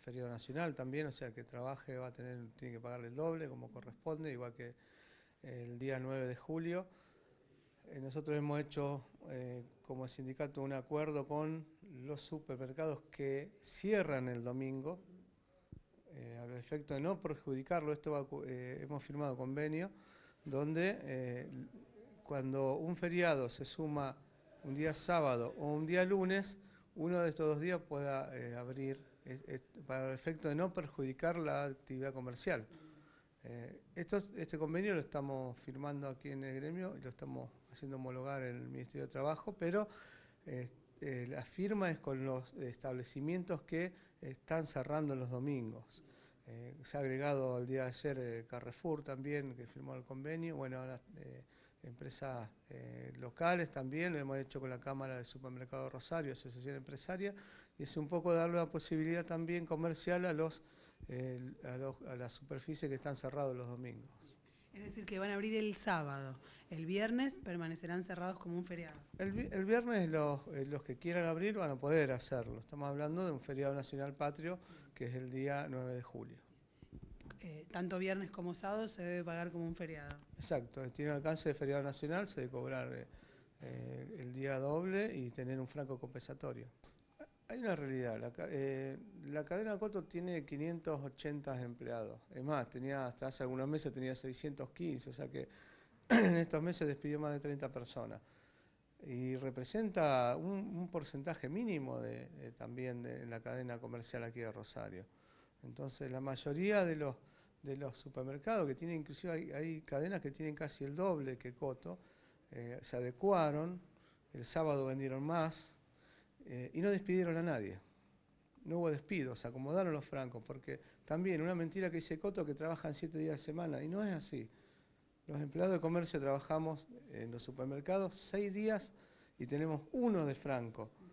feriado nacional también, o sea, el que trabaje tiene que pagarle el doble como corresponde, igual que el día 9 de julio. Nosotros hemos hecho como sindicato un acuerdo con los supermercados que cierran el domingo, al efecto de no perjudicarlo. Hemos firmado convenio donde cuando un feriado se suma un día sábado o un día lunes, uno de estos dos días pueda abrir para el efecto de no perjudicar la actividad comercial. Este convenio lo estamos firmando aquí en el gremio y lo estamos haciendo homologar en el Ministerio de Trabajo, pero la firma es con los establecimientos que están cerrando los domingos. Se ha agregado el día de ayer Carrefour también, que firmó el convenio. Bueno, ahora empresas locales también, lo hemos hecho con la Cámara de Supermercado Rosario, Asociación Empresaria, y es un poco darle la posibilidad también comercial a las superficies que están cerrados los domingos. Es decir, que van a abrir el sábado. El viernes permanecerán cerrados como un feriado. El viernes los que quieran abrir van a poder hacerlo. Estamos hablando de un feriado nacional patrio que es el día 9 de julio. Tanto viernes como sábado se debe pagar como un feriado. Exacto, tiene alcance de feriado nacional, se debe cobrar el día doble y tener un franco compensatorio. Hay una realidad, la cadena Coto tiene 580 empleados. Es más, hasta hace algunos meses tenía 615, o sea que en estos meses despidió más de 30 personas. Y representa un porcentaje mínimo también de la cadena comercial aquí de Rosario. Entonces la mayoría de los supermercados que tienen, inclusive hay cadenas que tienen casi el doble que Coto, se adecuaron, el sábado vendieron más y no despidieron a nadie. No hubo despidos, se acomodaron los francos, porque también una mentira que dice Coto que trabajan 7 días a semana, y no es así. Los empleados de comercio trabajamos en los supermercados 6 días y tenemos uno de franco.